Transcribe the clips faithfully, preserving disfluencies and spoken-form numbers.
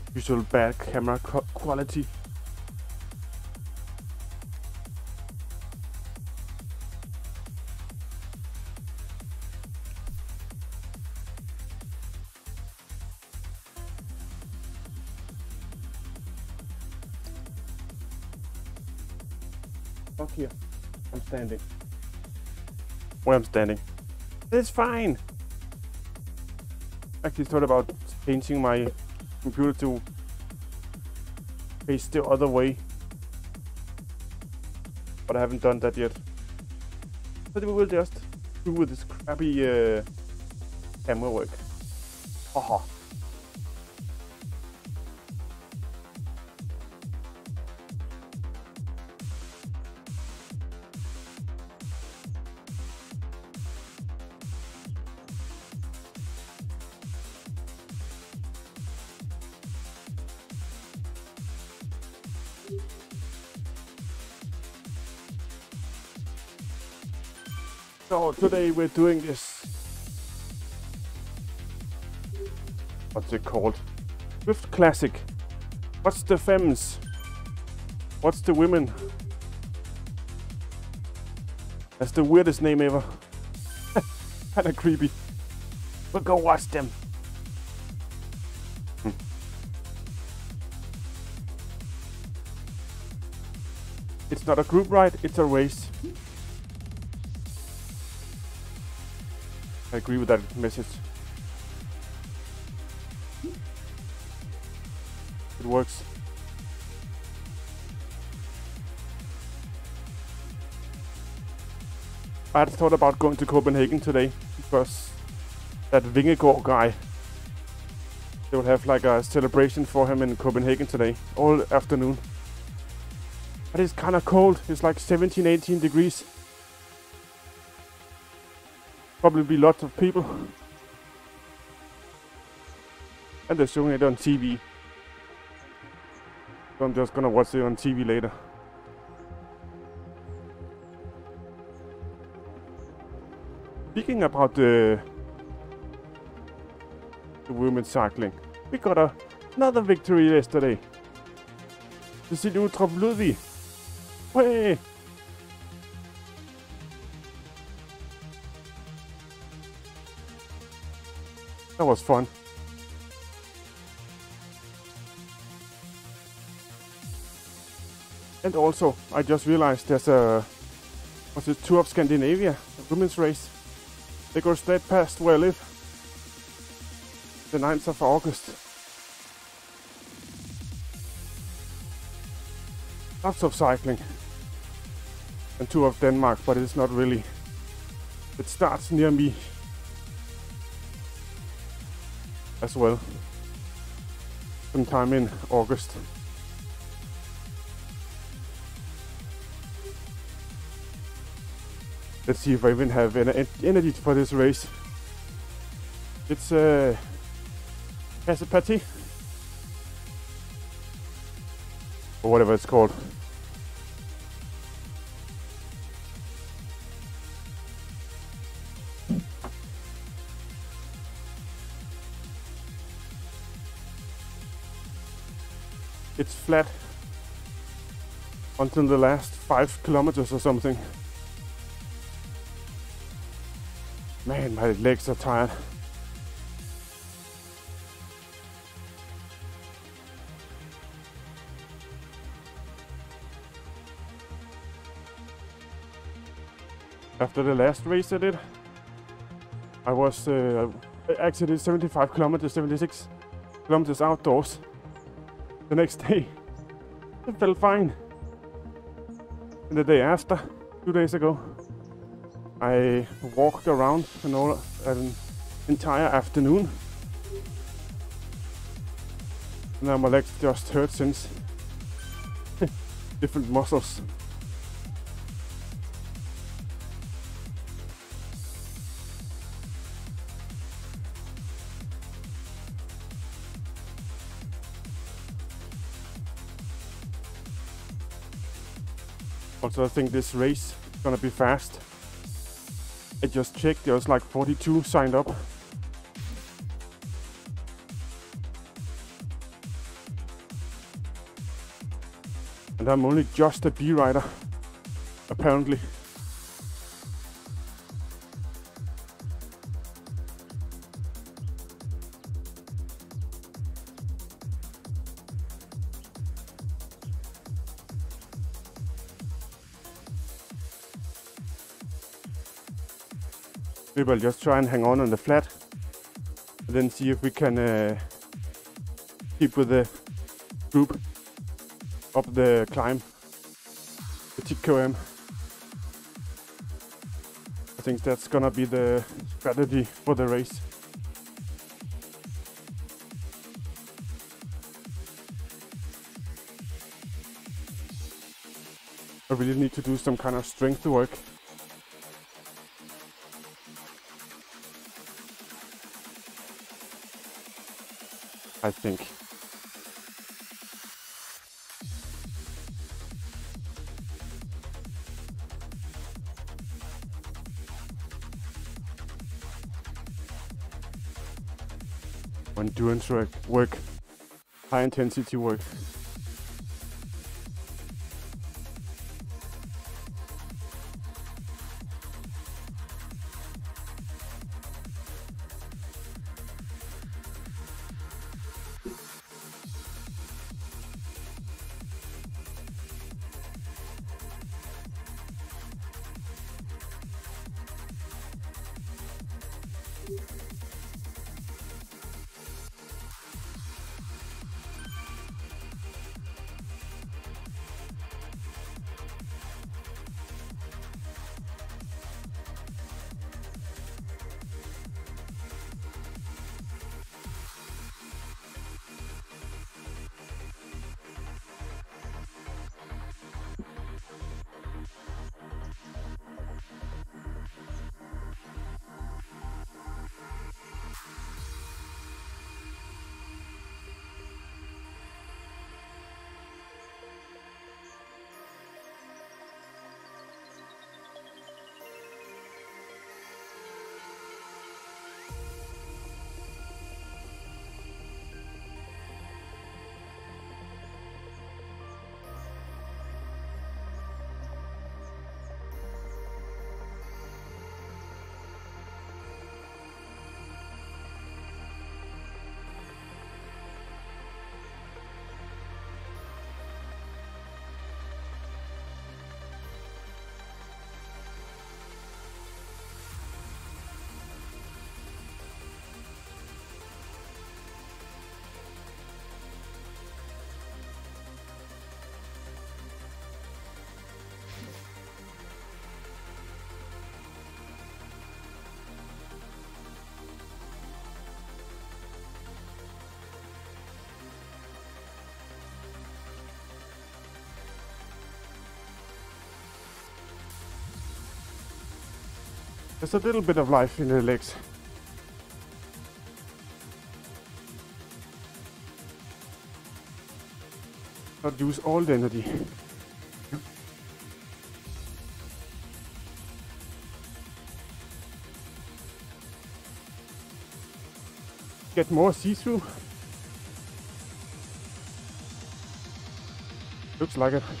Usual bad camera quality. Up here. I'm standing. Where I'm standing. It's fine. Actually thought about changing my computer to face the other way, but I haven't done that yet. But we will just do with this crappy uh, camera work. Haha. So today we're doing this, what's it called? Swift Classic. What's the femmes? What's the women? That's the weirdest name ever. Kinda creepy. But go watch them. Hmm. It's not a group ride, it's a race. I agree with that message. It works. I had thought about going to Copenhagen today because that Vingegaard guy, they will have like a celebration for him in Copenhagen today, all afternoon. But it's kind of cold. It's like seventeen, eighteen degrees. Probably be lots of people. And they're showing it on T V. So I'm just gonna watch it on T V later. Speaking about the, the women cycling, we got a, another victory yesterday. The Sinutrop Ludvig. Way! That was fun. And also, I just realized there's a, what's it, Tour of Scandinavia, a women's race. They go straight past where I live. The ninth of August. Lots of cycling. And Tour of Denmark, but it's not really. It starts near me as well, sometime in August. Let's see if I even have en energy for this race. It's uh, Passipati, or whatever it's called. It's flat until the last five kilometers or something. Man, my legs are tired. After the last race I did, I was uh, actually seventy-five kilometers, seventy-six kilometers outdoors. The next day, it felt fine. And the day after, two days ago, I walked around an, all, an entire afternoon. Now my legs just hurt since. Different muscles. Also, I think this race is gonna be fast. I just checked, there was like forty-two signed up. And I'm only just a B rider, apparently. Maybe I'll just try and hang on on the flat, and then see if we can uh, keep with the group up the climb, the T K O M. I think that's gonna be the strategy for the race. I really need to do some kind of strength work. I think. Endurance work, work, high intensity work. There's a little bit of life in the legs. Not use all the energy. Get more see-through. Looks like it.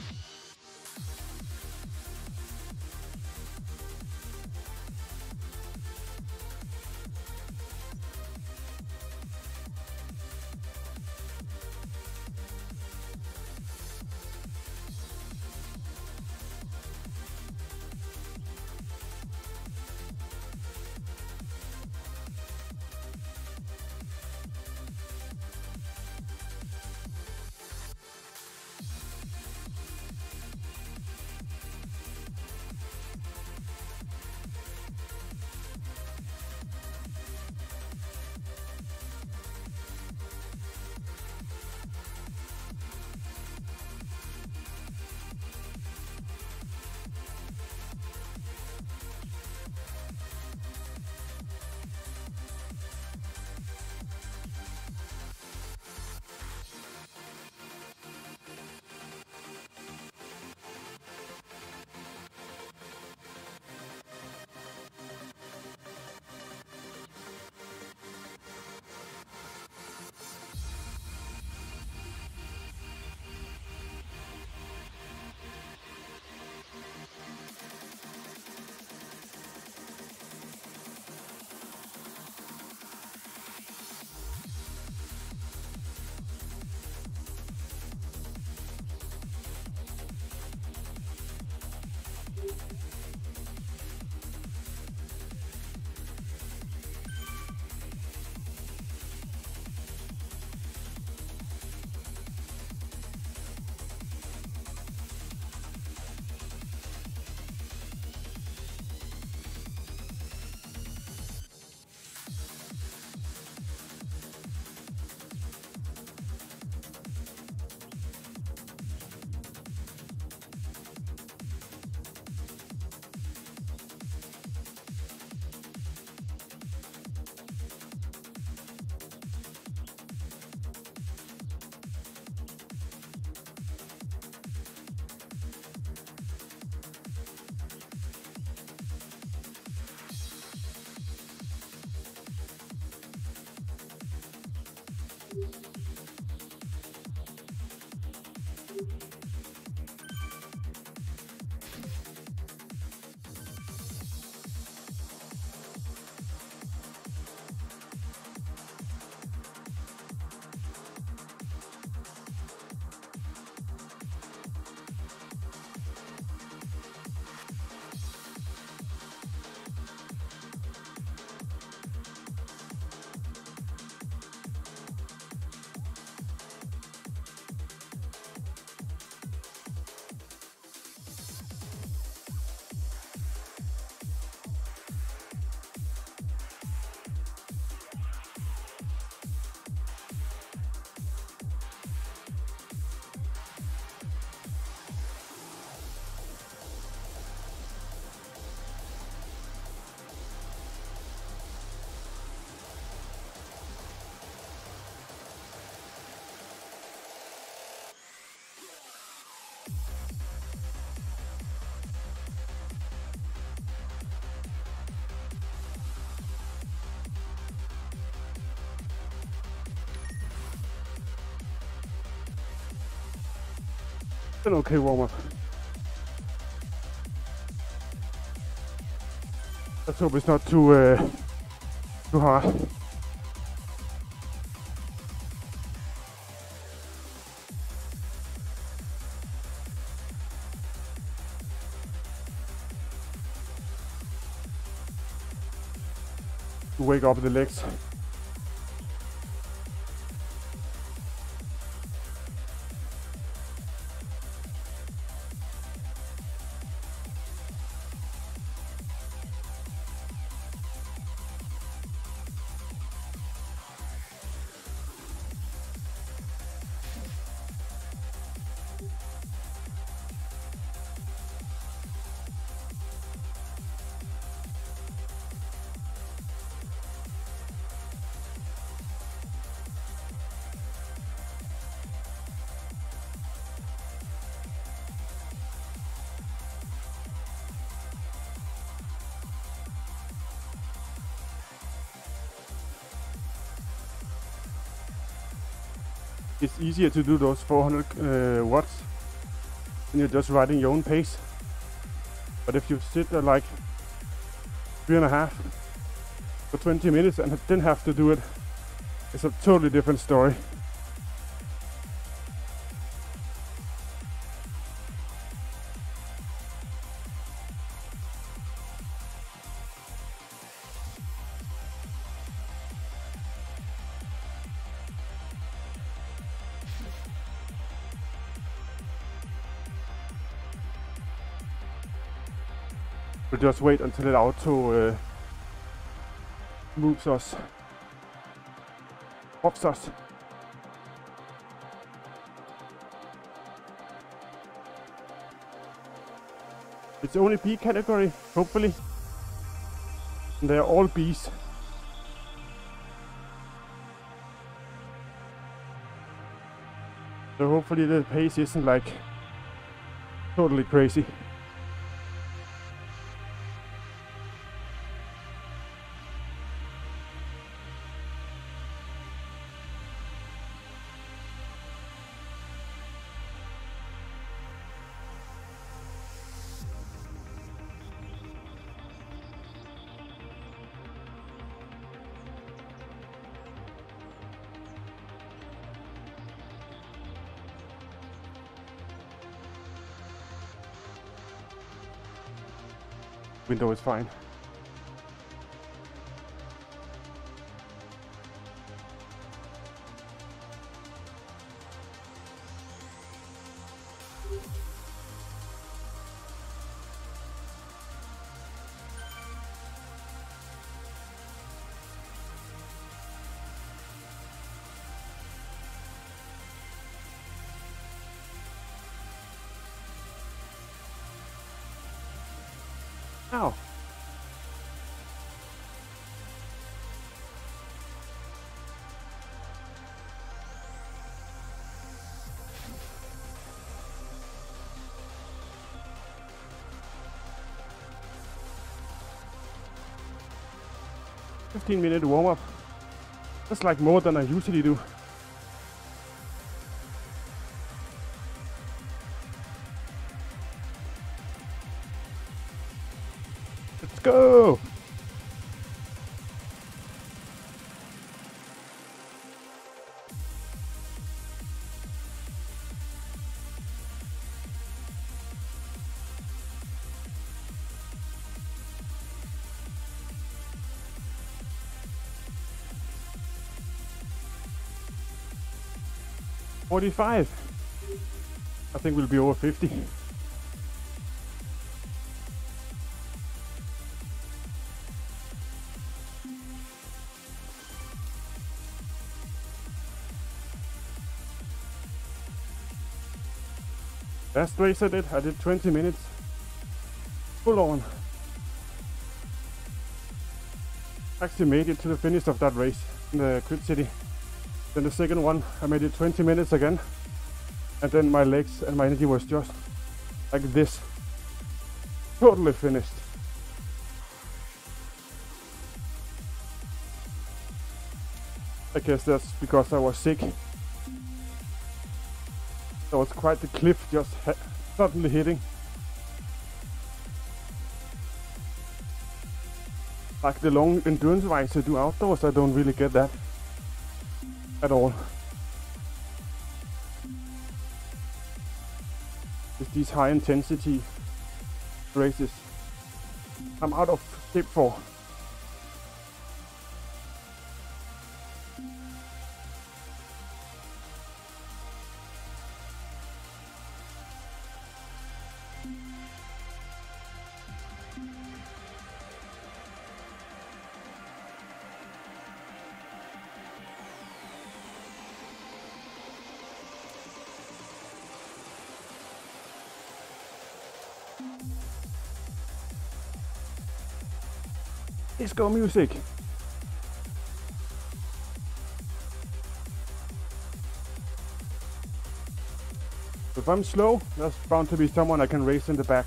An okay warm-up. Let's hope it's not too uh, too hard. To wake up the legs. It's easier to do those four hundred uh, watts when you're just riding your own pace. But if you sit at like three and a half for twenty minutes and then have to do it, it's a totally different story. We'll just wait until the auto uh, moves us, pops us. It's only B category, hopefully. And they're all Bs. So hopefully the pace isn't like totally crazy. Window is fine. Ow. fifteen minute warm up. That's like more than I usually do. Let's go! forty-five. I think we'll be over fifty. Last race I did, I did twenty minutes. Full on. Actually made it to the finish of that race in the Crit City. Then the second one, I made it twenty minutes again. And then my legs and my energy was just like this. Totally finished. I guess that's because I was sick. That was quite the cliff just suddenly hitting. Like the long endurance rides I do outdoors, I don't really get that at all. It's these high intensity races I'm out of shape for. Disco music. If I'm slow, there's bound to be someone I can race in the back.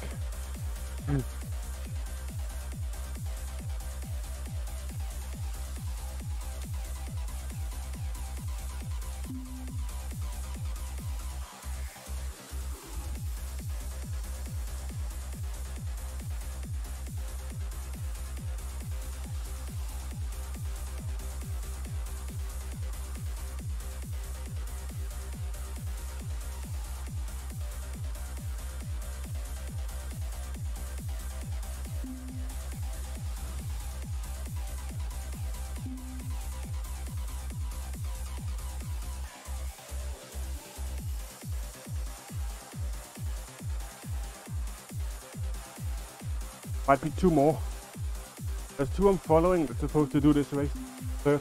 Might be two more. There's two I'm following that's supposed to do this race. Third.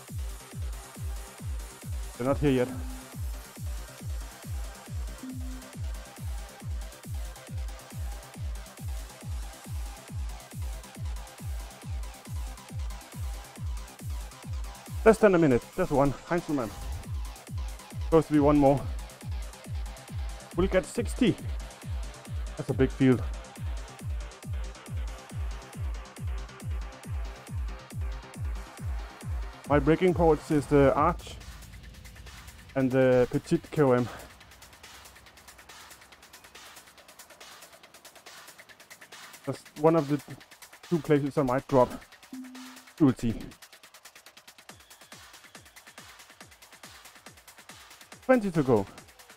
They're not here yet. Less than a minute. There's one. Heinzelman. Supposed to be one more. We'll get sixty. That's a big field. My braking ports is the Arch and the Petit K O M. That's one of the two places I might drop. We'll see. twenty to go.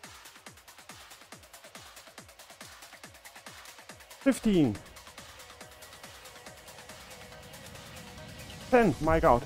fifteen. ten, mic out.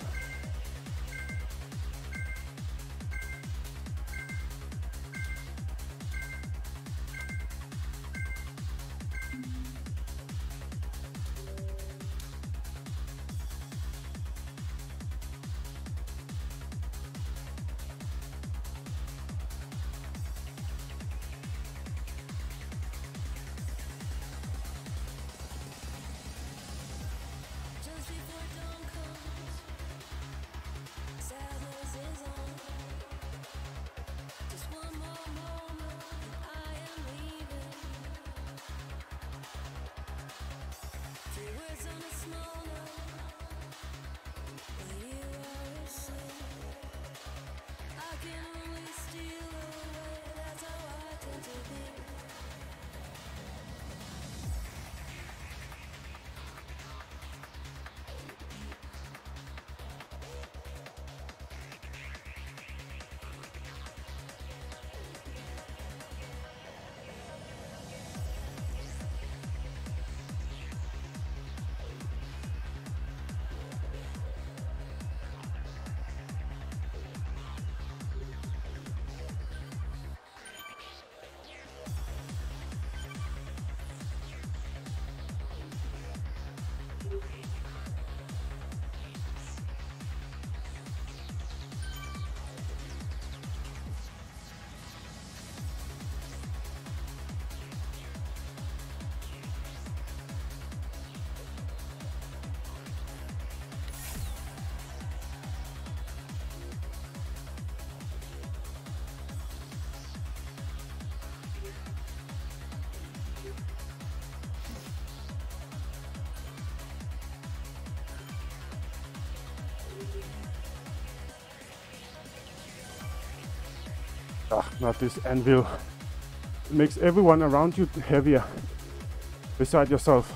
Ah, not this anvil. It makes everyone around you heavier, beside yourself.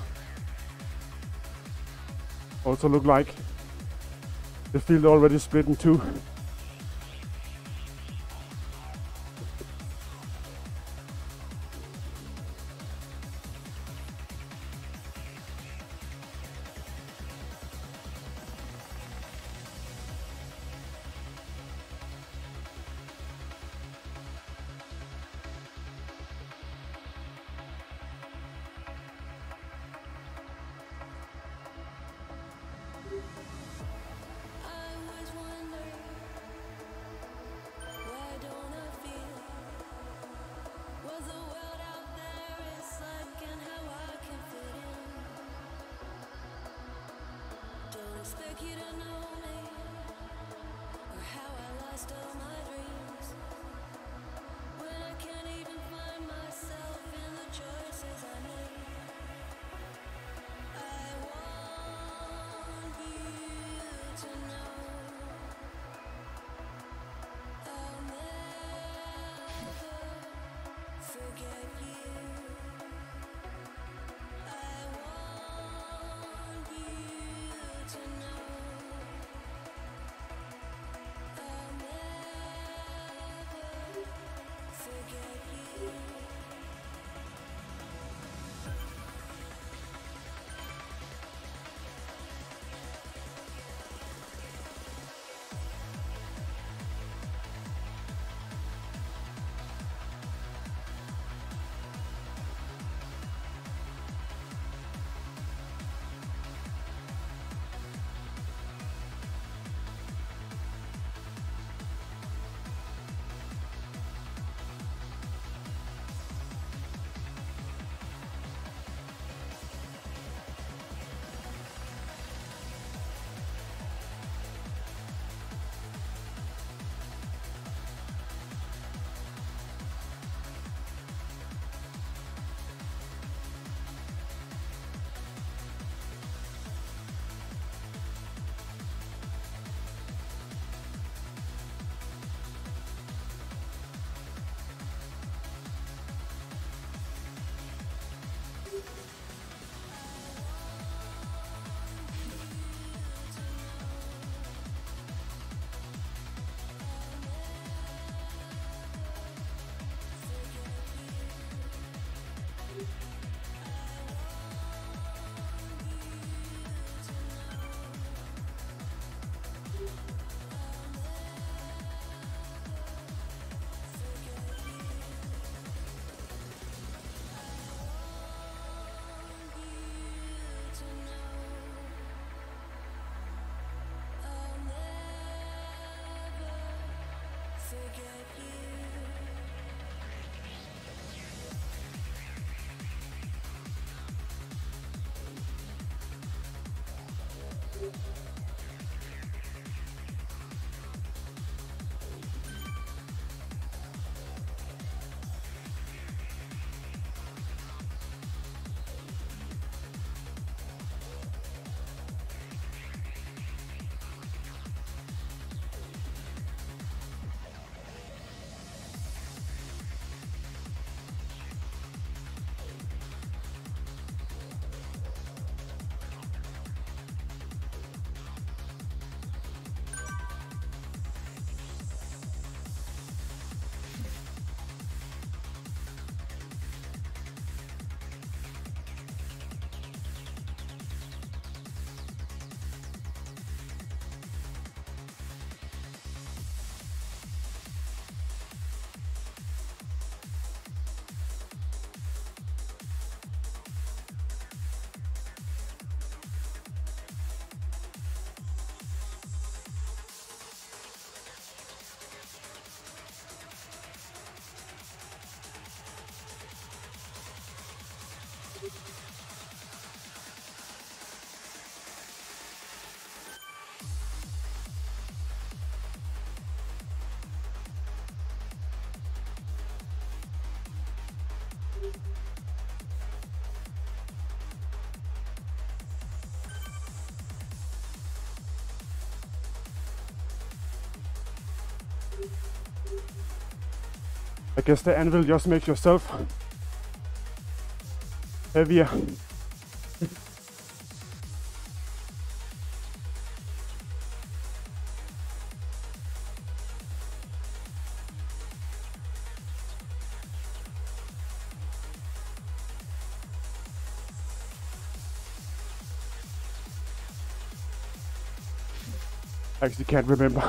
Also look like the field already split in two. I guess the anvil just makes yourself heavier. I actually can't remember.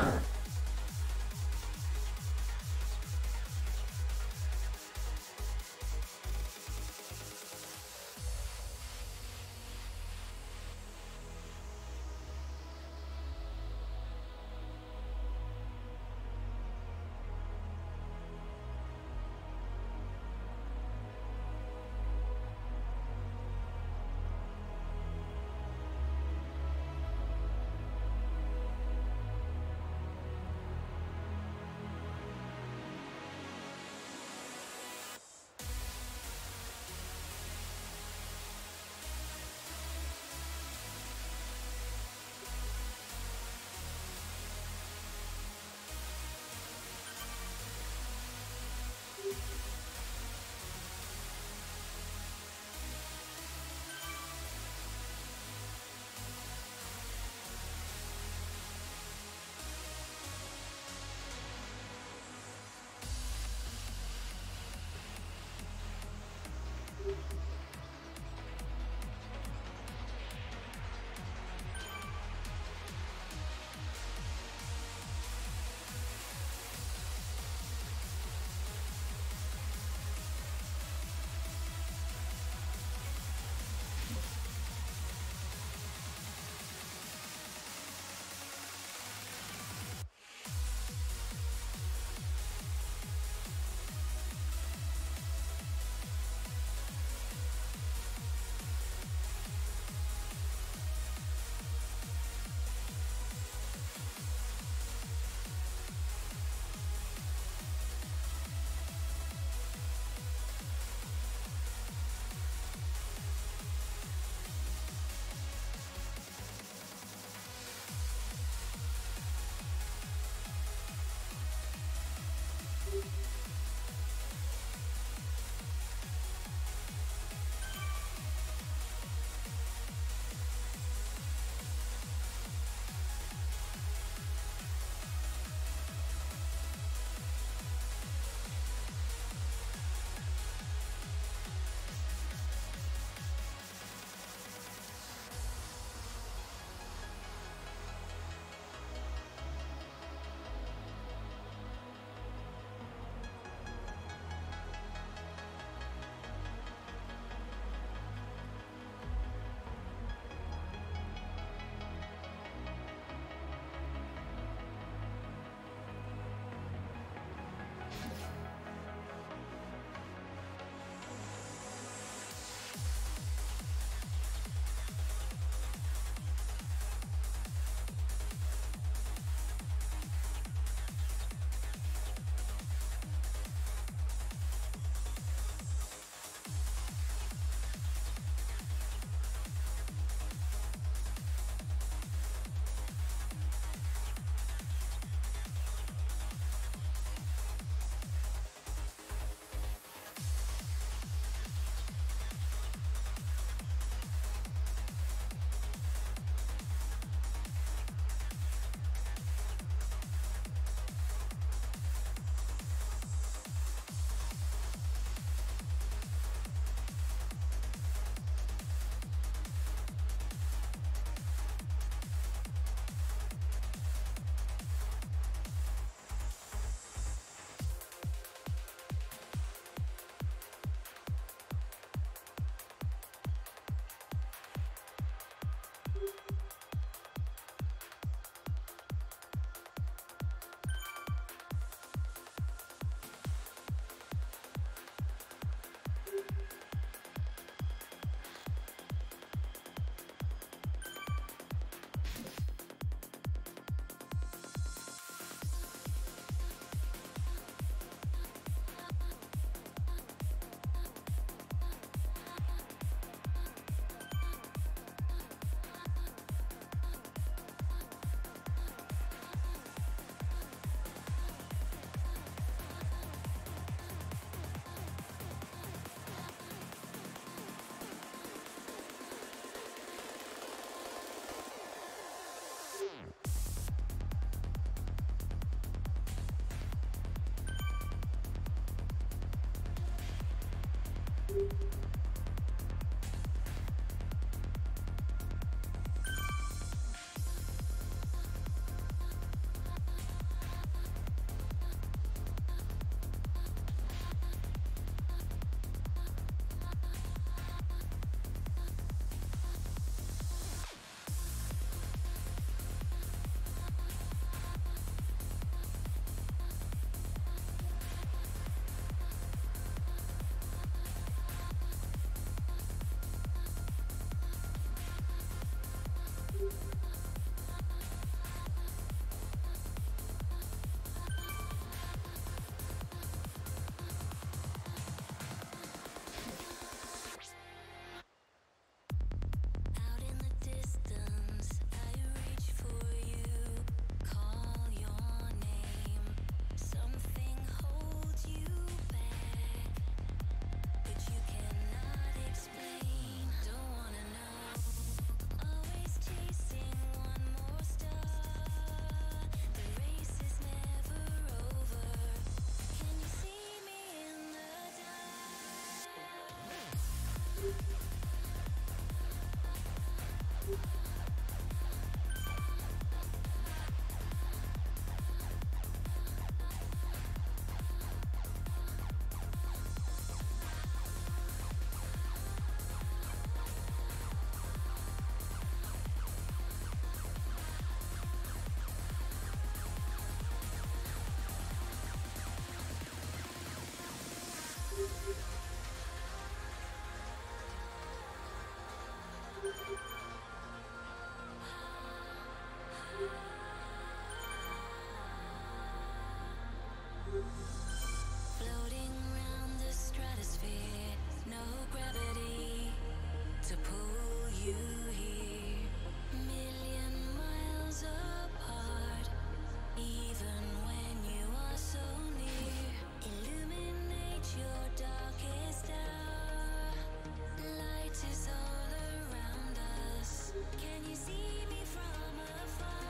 Floating round the stratosphere, no gravity to pull you here. Million miles apart, even when you are so near. Illuminate your darkest hour. Light is all around us. Can you see me from afar?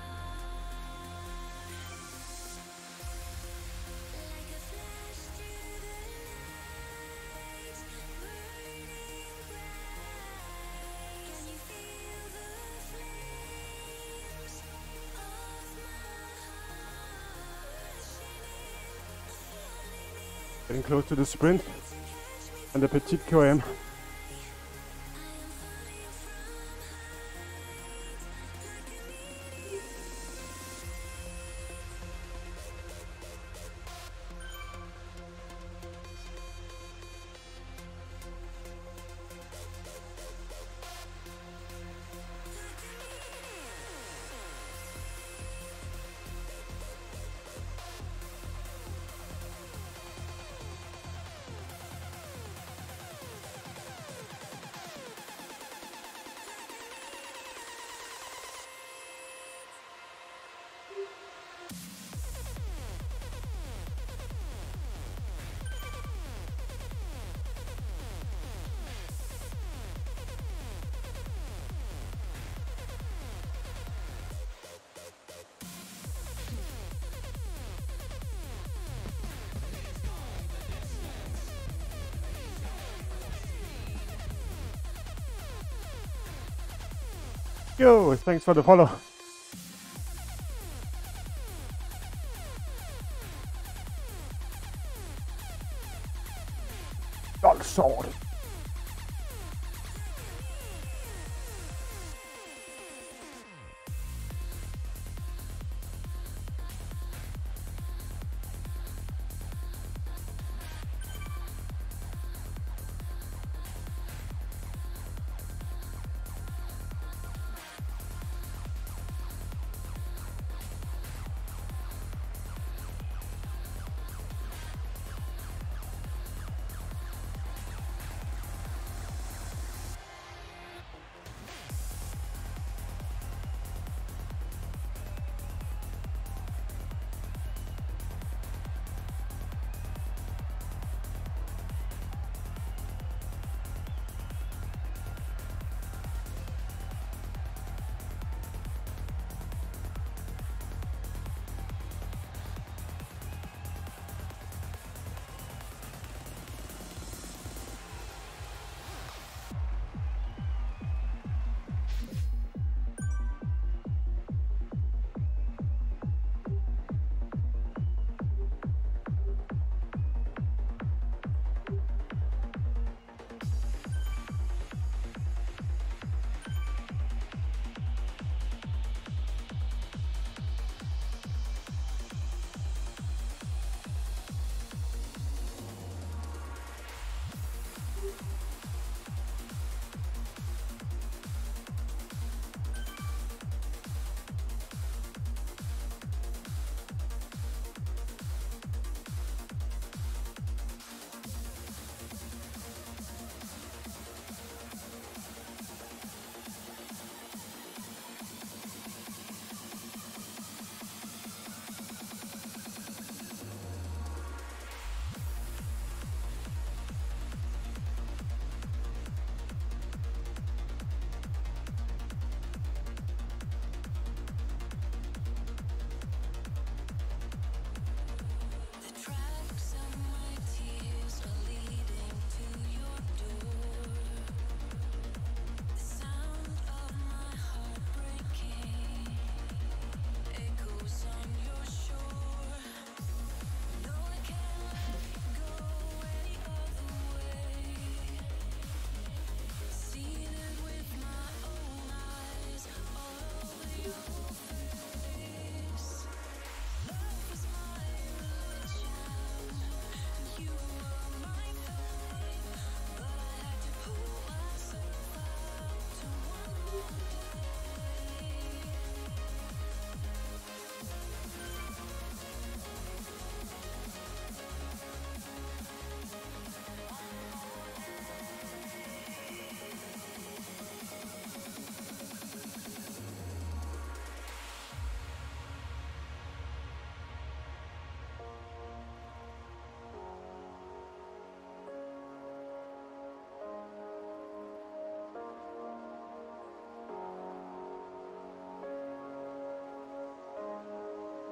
Like a flash through the night, burning bright. Can you feel the flames of my heart shining, falling in? Getting close to the sprint and the Petite K O M. I am falling from height. Look at me. Yo, thanks for the follow. Dark sword.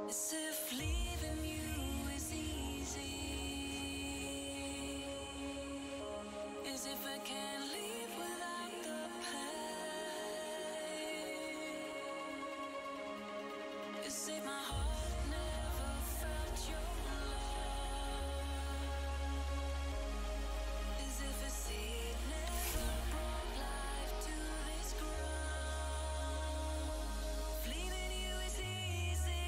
As if leaving you is easy. As if I can't leave without the pain. As if my heart never felt your love. As if a seed never brought life to this ground. Leaving you is easy.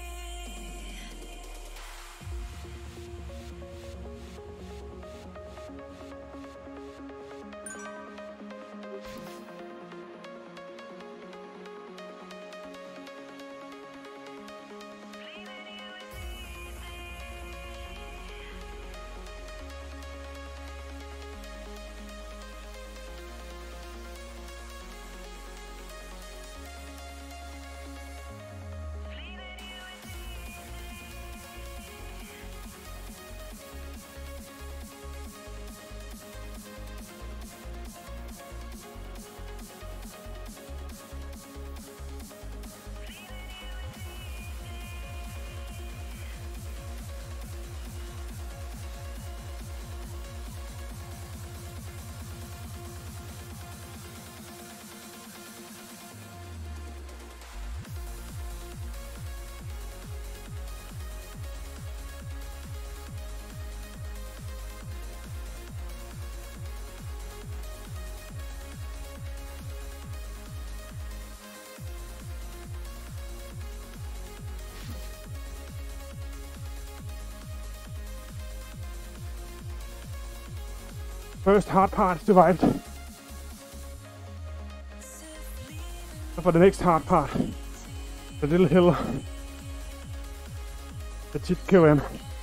First hard part survived. So for the next hard part, the little hill, the Chitkilen.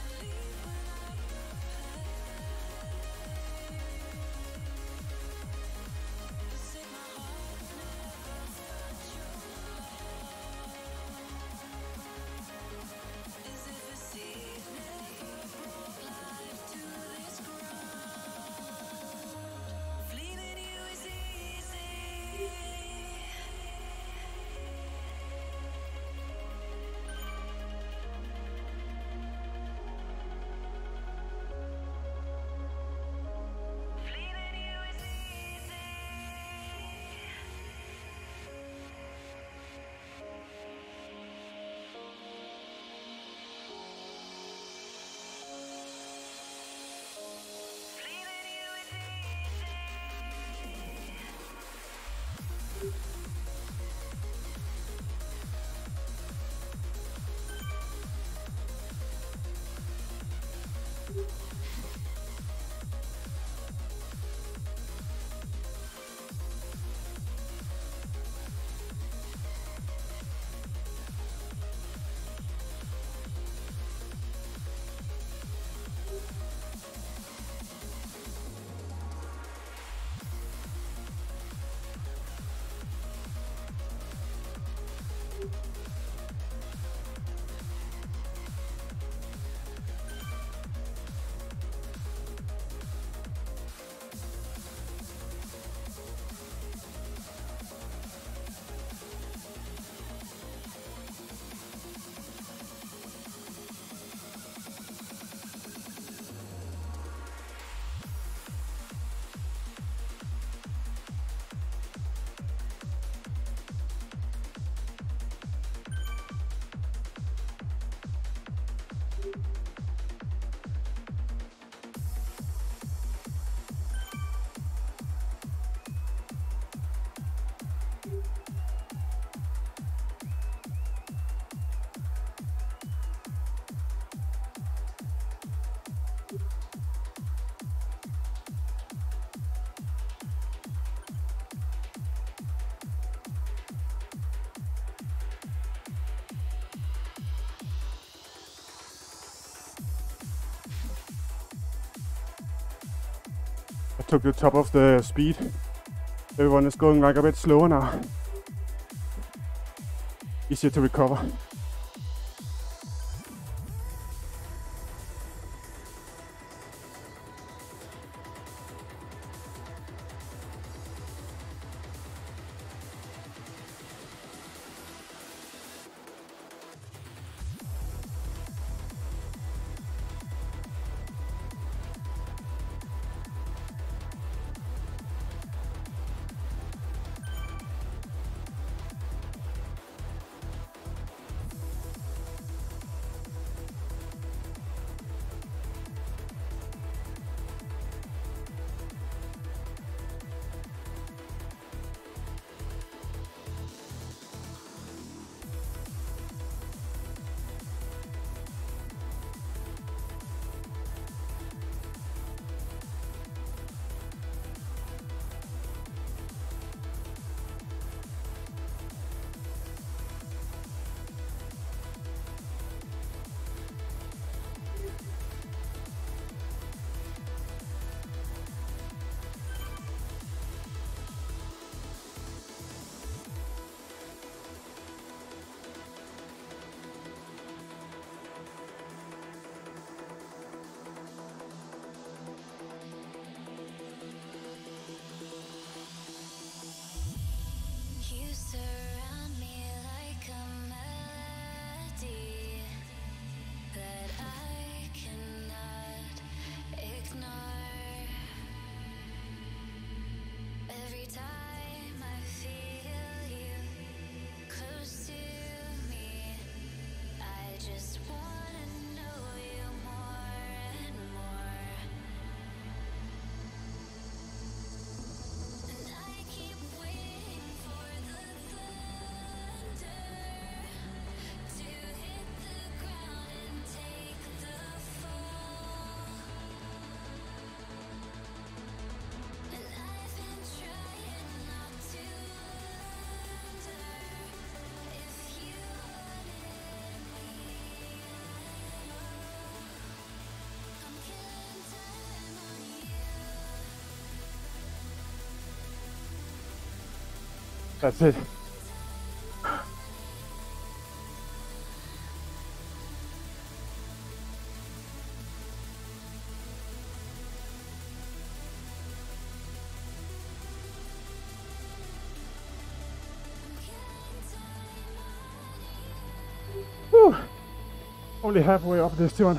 I took the top of the speed. Everyone is going like a bit slower now. Easier to recover. That's it. Whew. Only halfway up this one.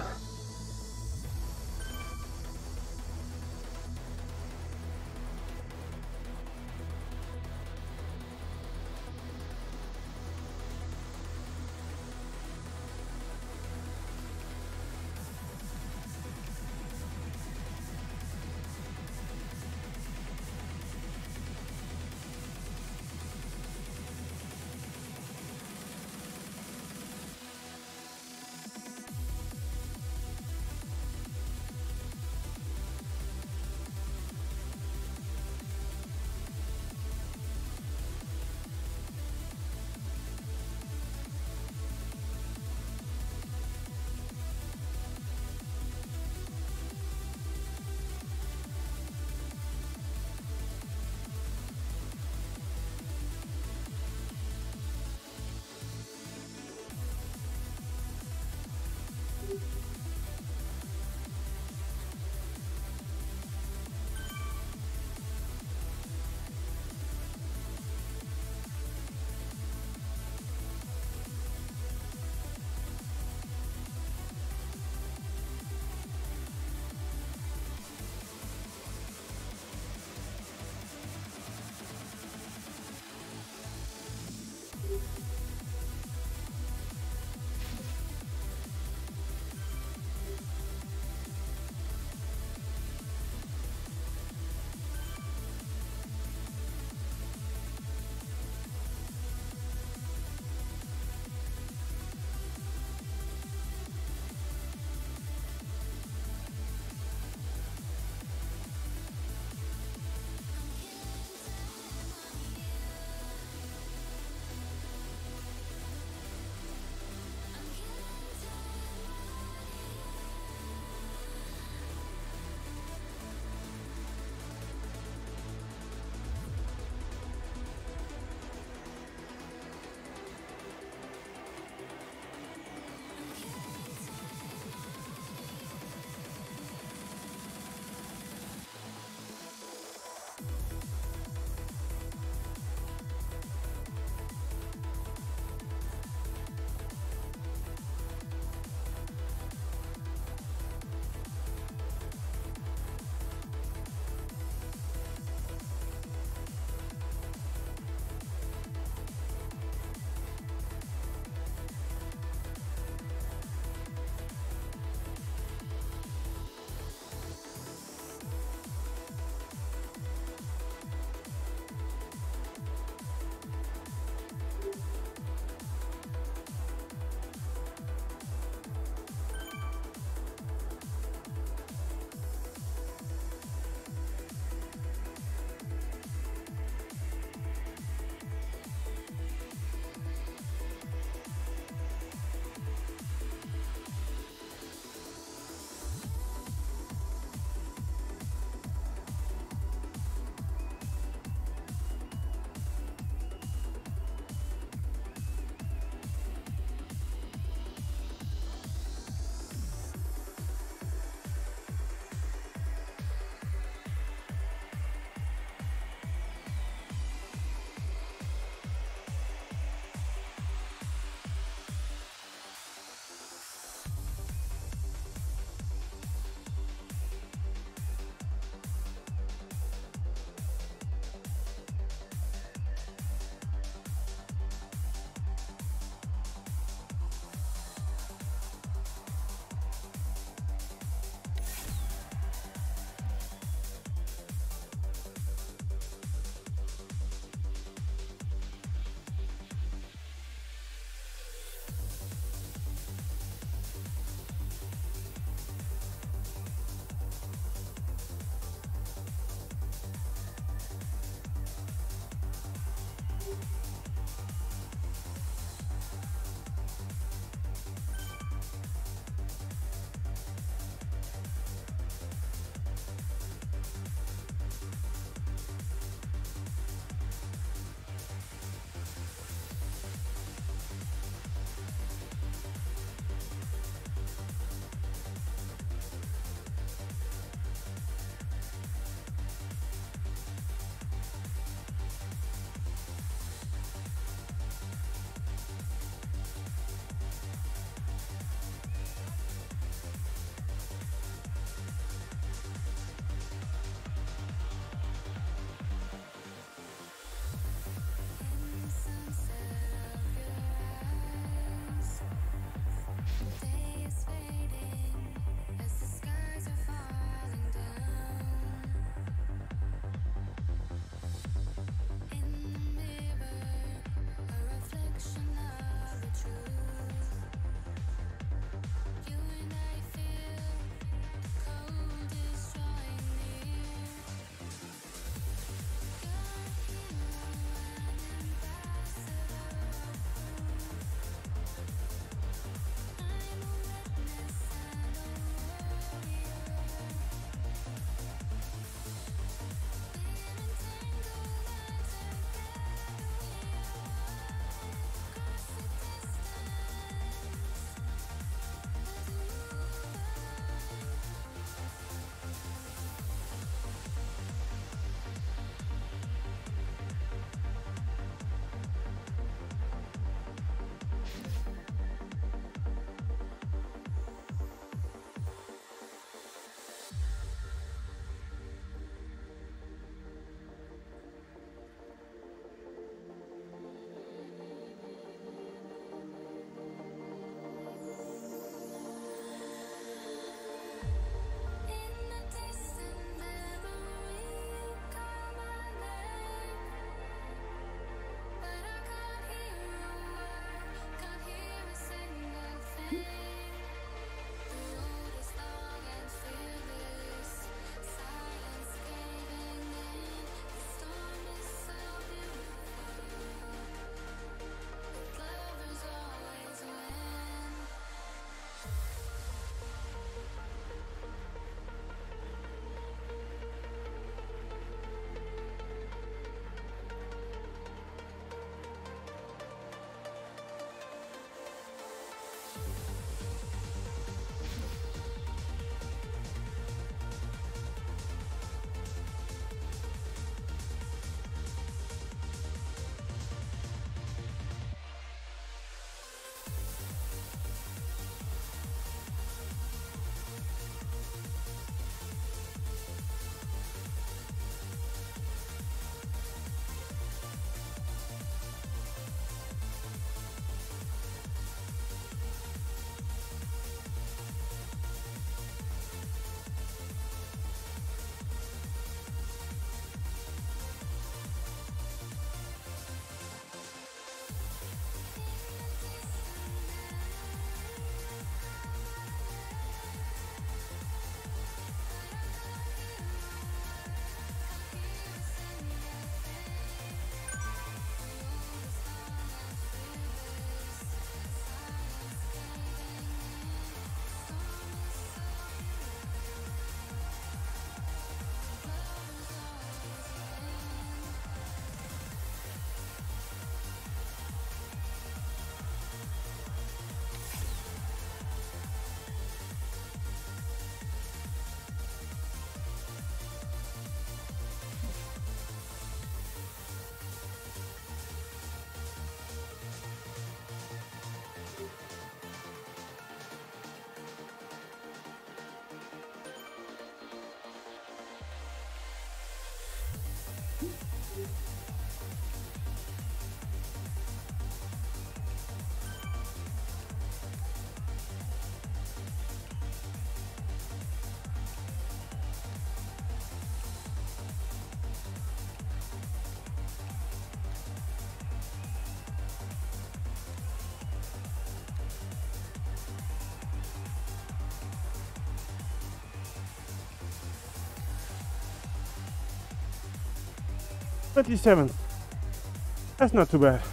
twenty-seven. That's not too bad.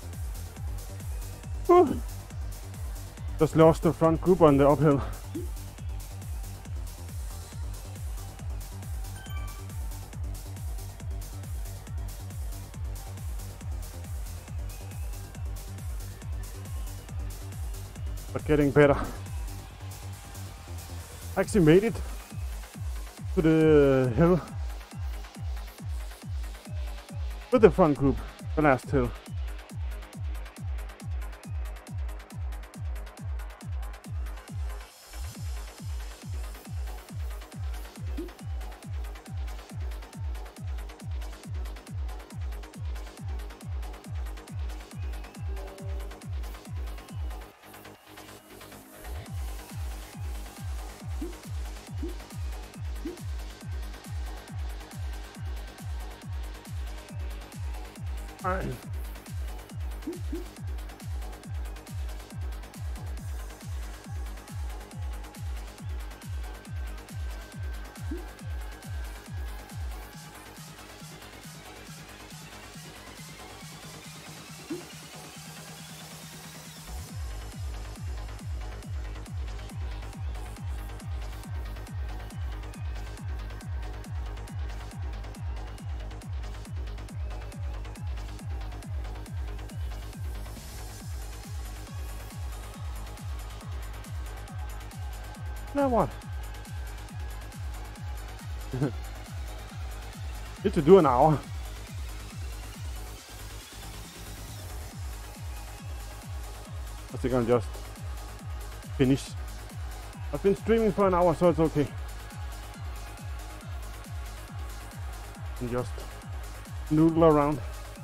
Whew. Just lost the front group on the uphill. But getting better. Actually made it to the hill with the front group, the last hill. Alright. Now what? Need to do an hour. I think I'm just finished. I've been streaming for an hour, so it's okay. And just noodle around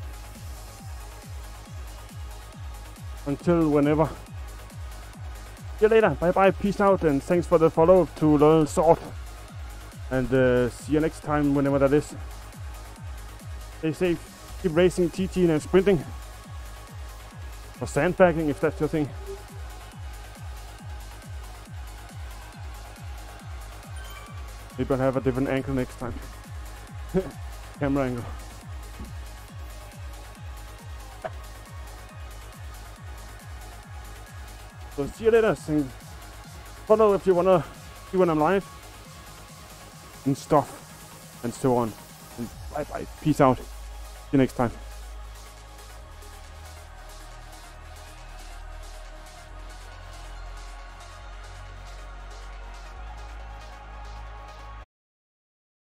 until whenever. See you later. Bye bye. Peace out. And thanks for the follow to Loyal Sword. And uh, see you next time, whenever that is. Stay safe. Keep racing, T T, and sprinting. Or sandbagging if that's your thing. Maybe I'll have a different angle next time. Camera angle. So see you later. And follow if you wanna see when I'm live and stuff and so on. And bye bye. Peace out. See you next time.